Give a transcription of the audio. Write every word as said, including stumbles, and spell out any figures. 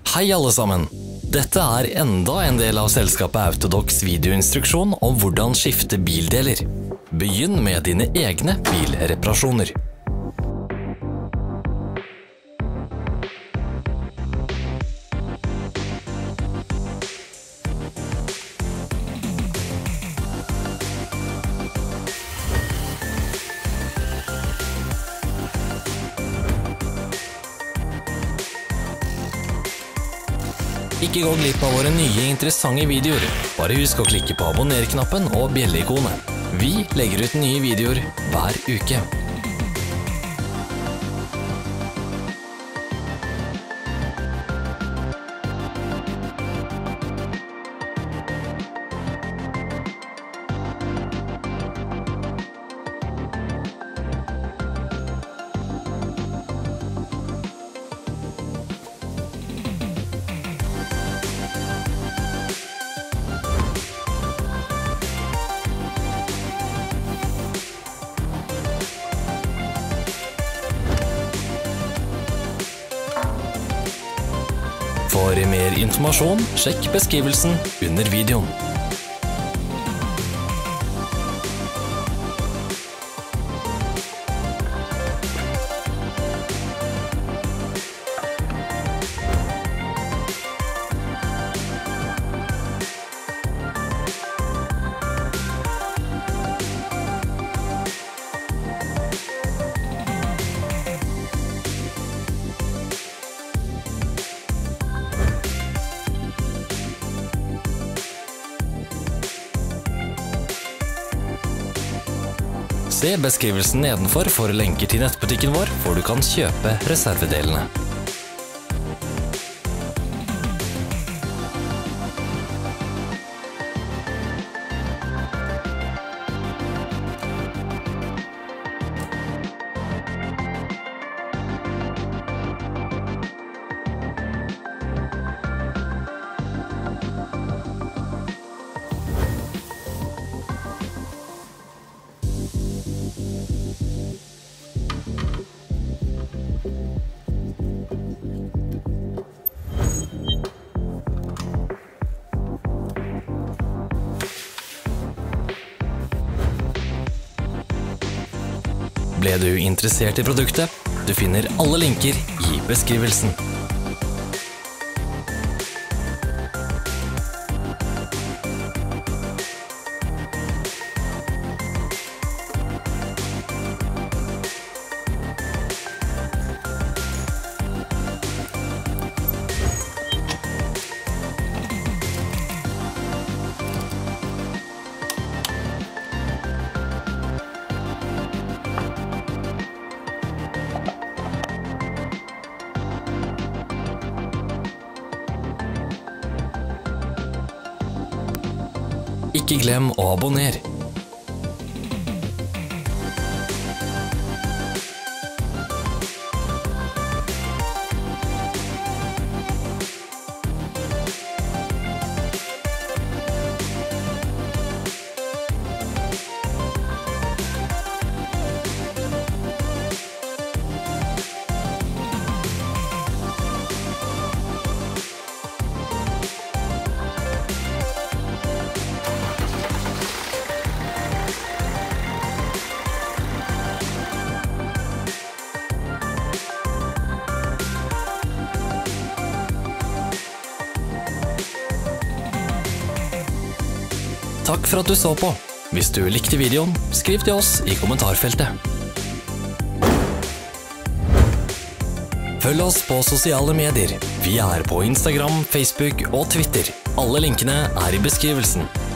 Hei alle sammen! Dette er enda en del av selskapet Autodocs videoinstruksjon om hvordan skifte bildeler. Begynn med dine egne bilreparasjoner. Ikke gå glipp av våre nye interessante videoer. Bare husk å klikke på abonner-knappen og bjelle-ikonet. Vi legger ut nye videoer hver uke. For mer informasjon, sjekk beskrivelsen under videoen. Se beskrivelsen nedenfor for lenker til nettbutikken vår, hvor du kan kjøpe reservedelene. Ble du interessert i produktet? Du finner alle linker i beskrivelsen. Ikke glem å abonnere. Takk for at du så på. Hvis du likte videoen, skriv til oss i kommentarfeltet. Følg oss på sosiale medier. Vi er på Instagram, Facebook og Twitter. Alle linkene er i beskrivelsen.